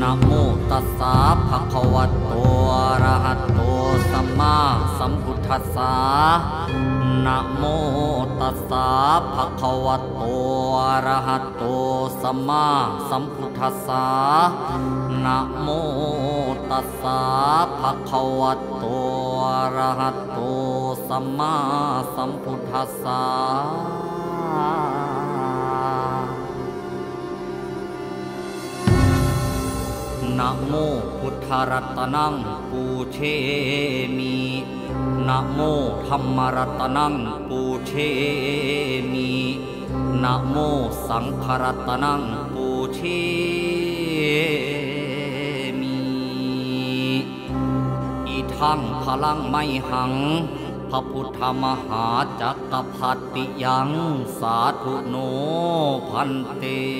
นะโมตัสสะภะคะวะโตอะระหะโตสัมมาสัมพุทธัสสะนะโมตัสสะภะคะวะโตอะระหะโตสัมมาสัมพุทธัสสะนะโมตัสสะภะคะวะโตอะระหะโตสัมมาสัมพุทธัสสะนะโมพุทธรัตนังปูเชมินะโมธัมมรัตนังปูเชมินะโมสังฆรัตนังปูเชมิอีทังพลังไมหังพระพุทธมหาจักรพรรดิยังสาธุโนพันเต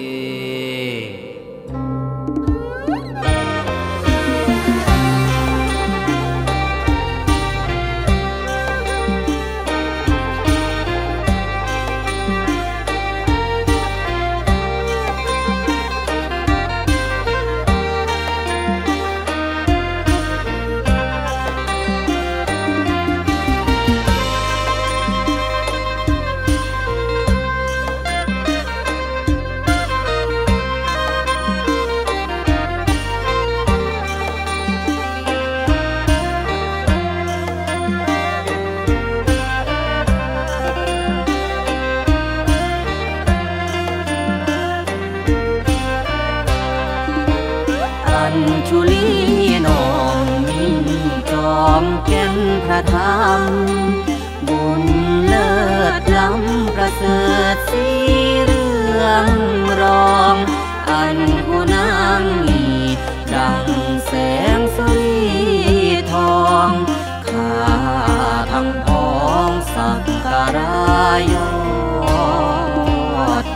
ชุลีนองมิ่งจอมแก่นพระธรรมบุญเลิศล้ำประเสริฐสีเรืองรองอันผู้นางมีดังแสงสุรีทองข้าทั้งพ้องสักการายอด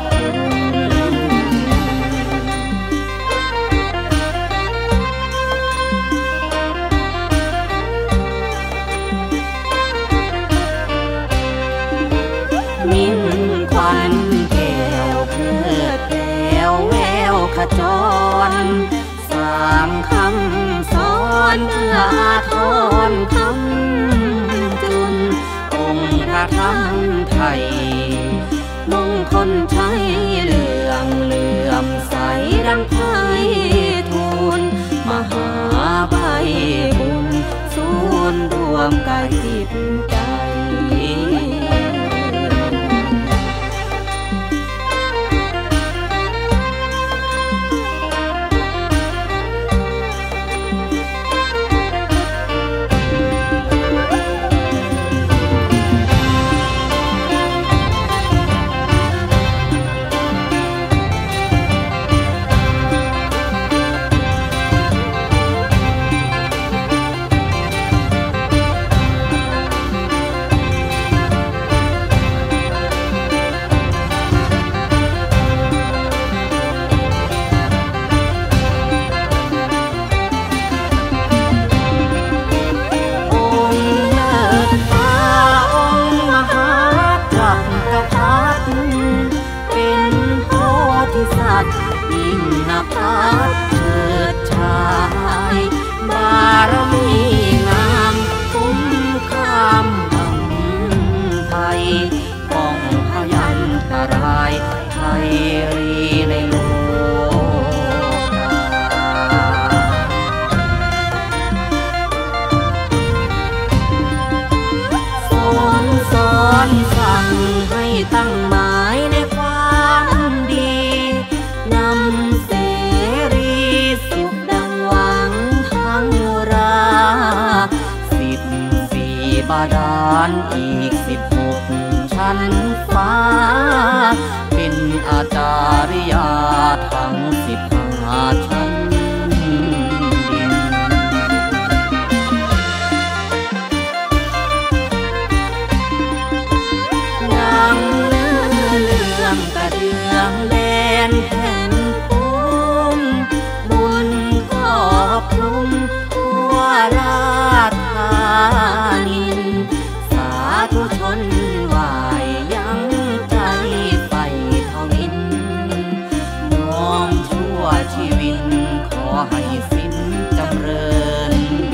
มิ่งควันแก้วเพื่อแก้วแววขจรสร้างคำสอนเอื้ออาทรคำจุนองค์พระธรรมไทยมงคลชัยเหลืองเหลื่อมใสดังไพทูลมหาใบบุญศูนย์รวมกายจิตใจยิ่งนภาเฉิดฉายบารมีงามคุ้มข้ามบังไทยป้องพยันตรายไทยรีในโลกทรงสอนสั่งให้ตั้งหมายในความดีนำเสรีสุขดังหวังทั้งรา14 บาดาลอีก16 ชั้นฟ้าเป็นอาจาริยาทั้ง15 ชั้นดินดังเรื่องกระเดืองแดนแผ่นภูมิบุญก็คลุมทั่วราชธานินสาธุชนไหวยังใจไฟทวินน้อมชั่วชีวินขอให้สิ้นจำเริญ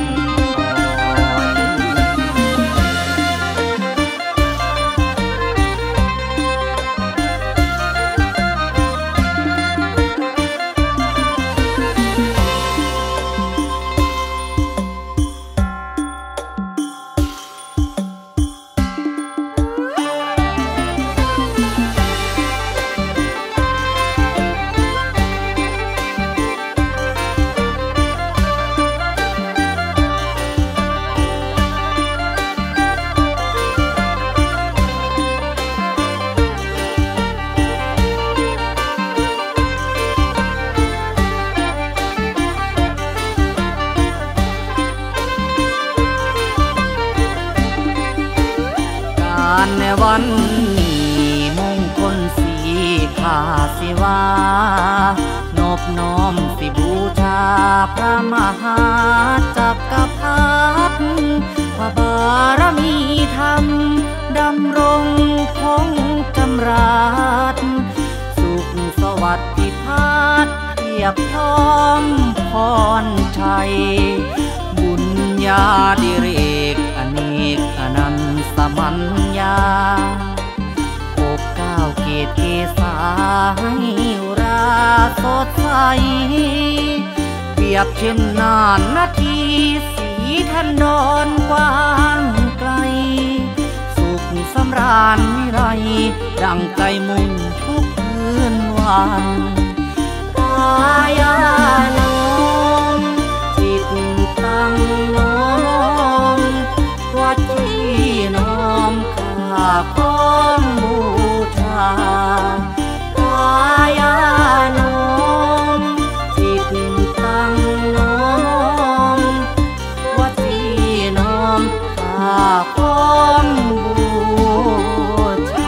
ในวันนี้มงคลสีข้าสิว่านอบน้อมสิบูชาพระมหาจักรพรรดิพระบารมีธรรมดำรงคงจำรัดสุขสวัสดิภาพเพียบพร้อมพรชัยบุญญาดิเรกอเนกอนันต์สมัญญาปกเก้าเกตเกษาให้ราสดใสเปรียบเช่นนานนาทีสีทันดอนกว้างไกลสุขสำราญวิไรดังใจมุ่งทุกคืนวันกายานมจิตตั้งน้อมวัดที่น้อมข้าพร้อมบูชากายานมจิตตั้งน้อมวัดที่น้อมข้าพร้อมบูชา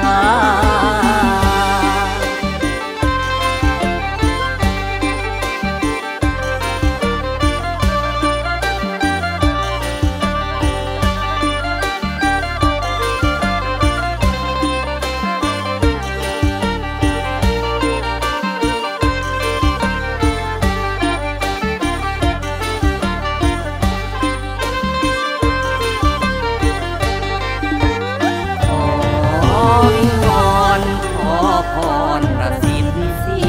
พรประสิทธิ์สี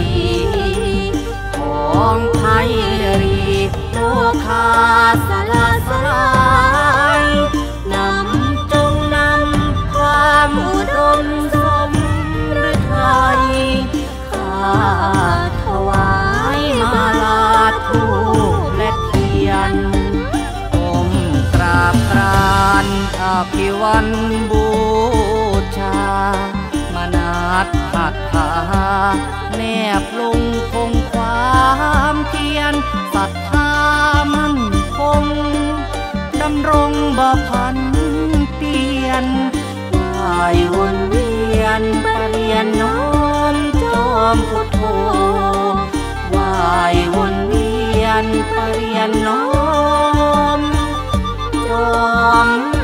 ของไทยรีโลคาสลาสลายนำจงนำความอุดมสมฤทัยข้าถวายมาลาทูปและเทียนก้มกราบกรานอภิวันบูชามนาฏหัตถาแนบลงคงความเพียรศรัทธามั่นคงดำรงบ่พันเปลี่ยนไหววนเวียนปรเรียนน้อมจอมพุทโธไหววนเวียนปรเรียนน้อมจอม